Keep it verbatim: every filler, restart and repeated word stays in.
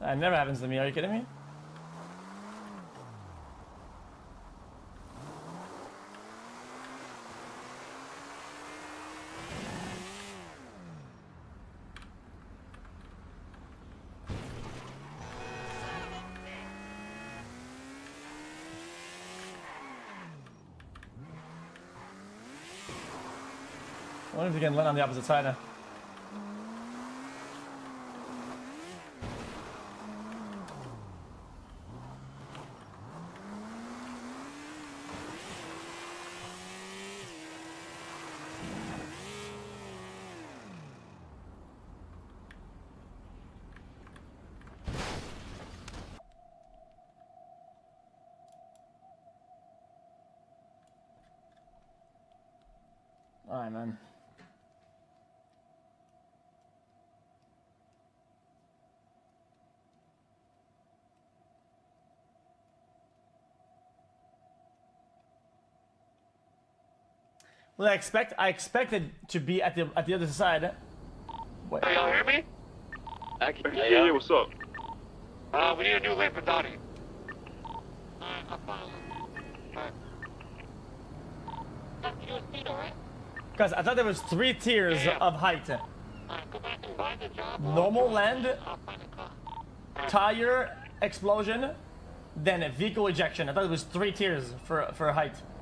That never happens to me. Are you kidding me? I wonder if you can land on the opposite side. Alright, man. Well, I expect I expected to be at the at the other side. Wait. Hey, y'all hear me? I can, Yeah, yeah, what's up? Uh, we need a new lane for Donnie. Alright, I'm fine. Alright. That's Q S P though, right? Guys, I thought there was three tiers Yeah. of height. Alright, go back and find the job. Normal land, I'll find the car. tire explosion, then vehicle ejection. I thought it was three tiers for for height.